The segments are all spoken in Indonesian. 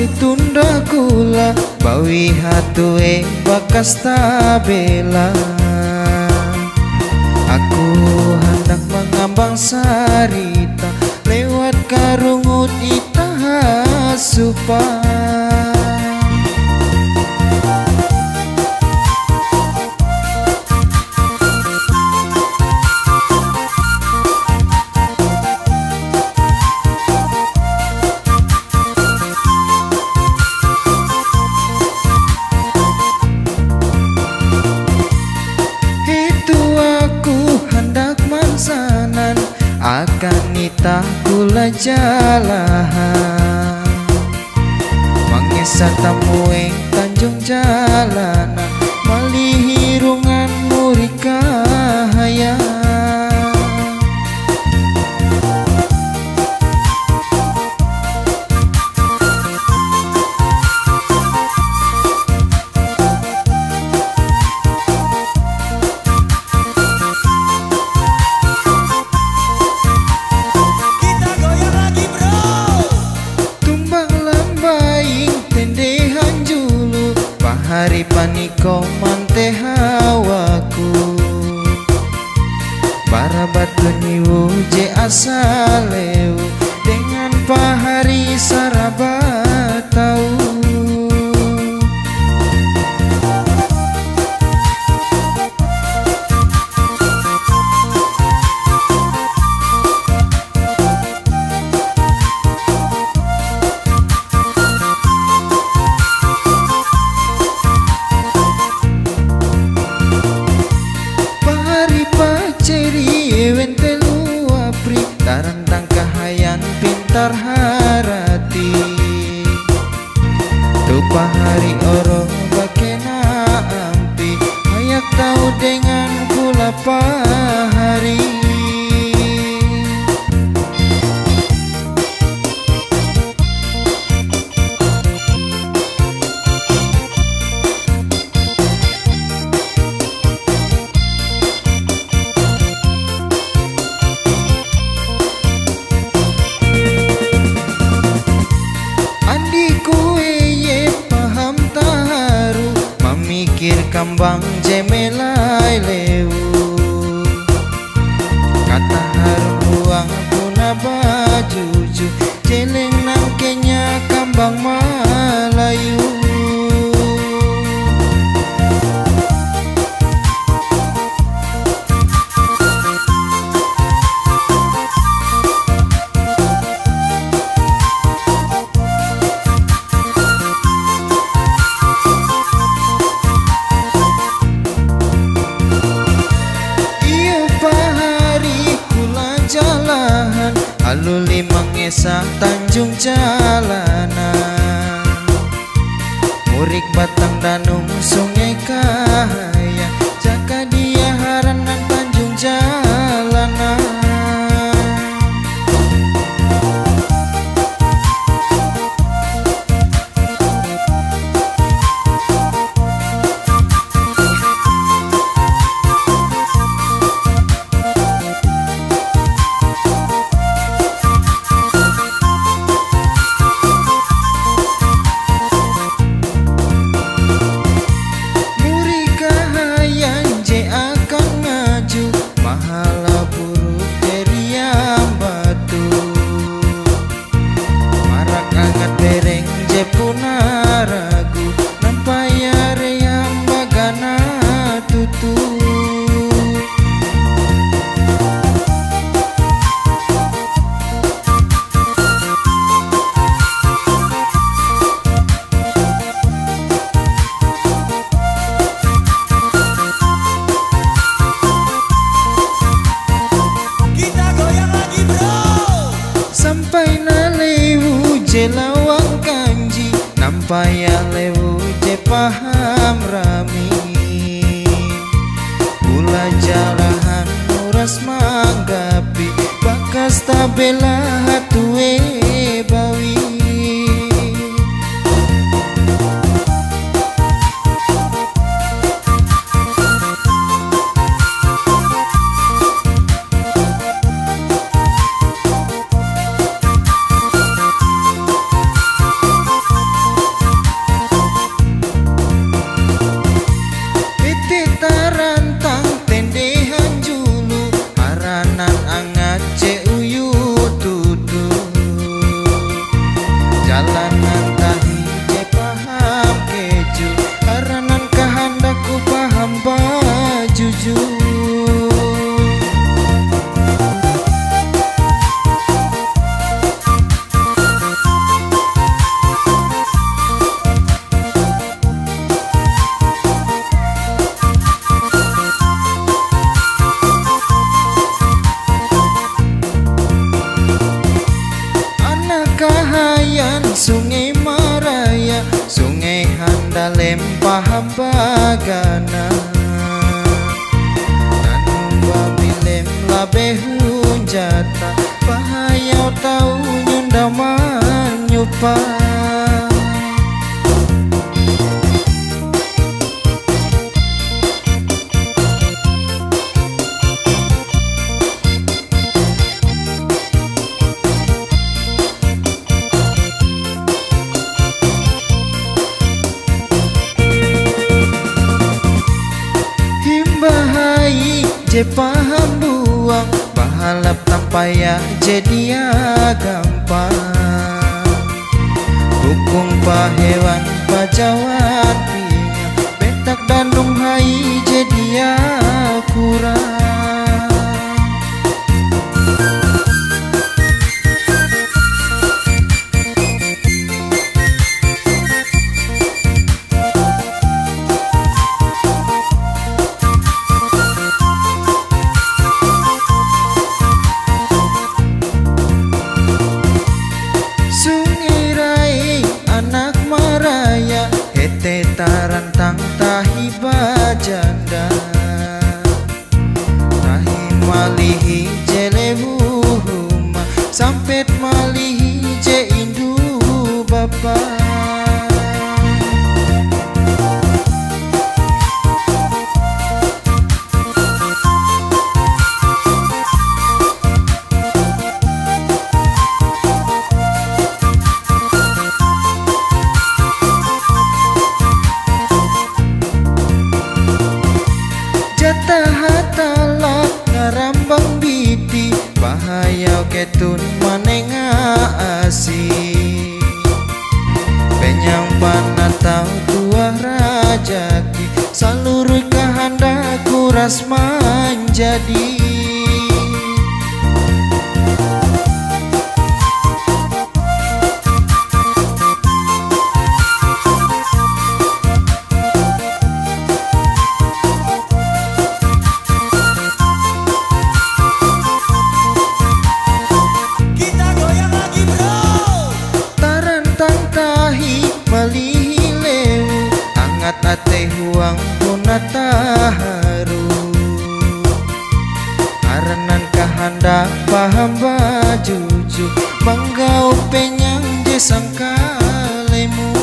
tunda kula bawi hatue bakas tabela. Aku hendak mengambang sarita lewat karungut itaha supa. Akan nita kula jalahan mangisah tamueng Tanjung jalanan malihirungan murika hayang. Hari paniko mante hawaku barabat niwu je asaleu dengan pahari sarabatau. Tarang tangkah hayang pintar harati tupa hari oro bakena ampi hayak tahu dengan kula pahari. Mikir kambang jemelai lewu kata harum ruang puna bajuju jeleng nangkenya kambang Melayu. Lalu limang esa Tanjung jalanan murik batang danung sungai kahaya jaka dia haranan Tanjung jalanan. Lawang kanji nampaya lewu je paham rami kula jalahan muras manggapi bakas tabela hatue bawi. talem paham bagana nanumba bilem labe hunjata bahaya tau nyundaman nyupa je paham buang bahalap tanpa ya jadi gampang hukum pahewan pajawan pinga petak danung hai jadi kurang tarantang tahi bajanda tahi malihi jelebuhuma sampet malihi je indu bapa hatalak ngarambang biti bahaya ketun manenga asih penyang panatau tuah rajaki seluruh kehendaku ras menjadi ate huang punata haru aranan kahanda paham bajuju banggau penyang desangka lemu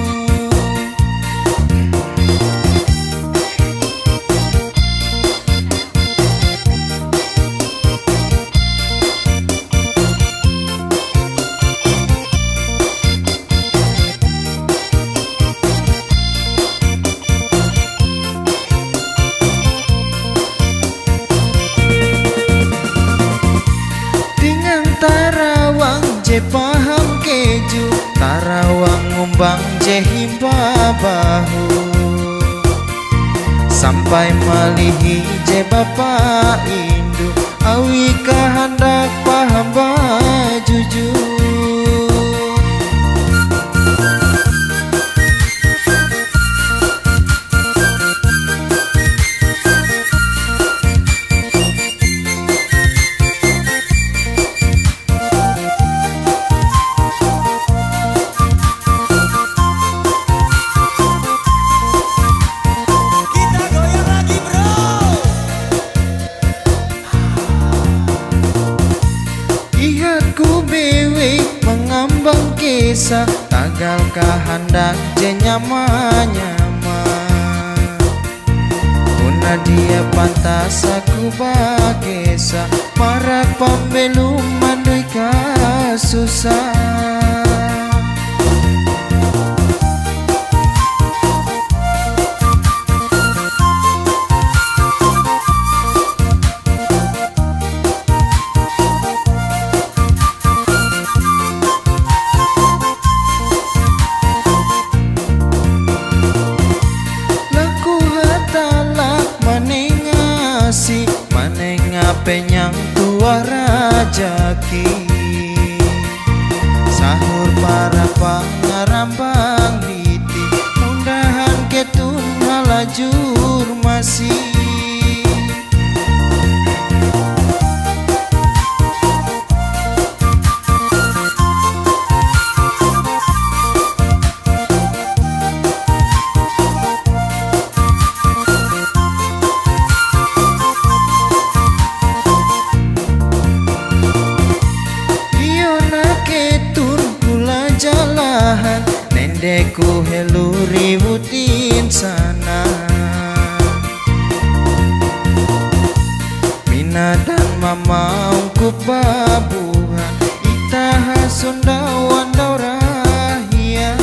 je paham keju tarawang ngumbang je himba bahu sampai malihi je bapa indu awi kahandak paham bajuju mengambang kisah tagal kahandak je nyama-nyama puna dia pantas aku bagesa para pembelum mandui kasusah penyang tua rajaki sahur para pangarambang biti mundahan ketun halajur masih ributin sana. Mina dan mama ungkup babuhan itaha sundawan daurahia.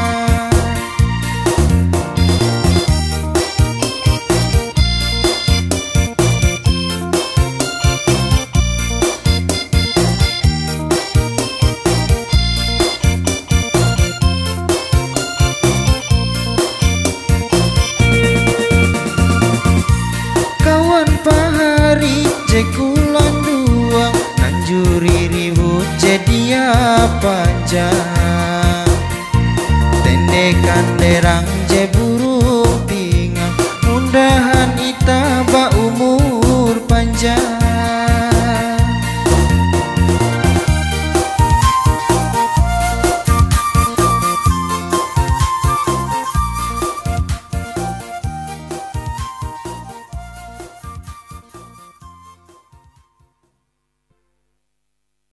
Pahari jekulan dua nanjuri ribut jadi apa aja tendekan derang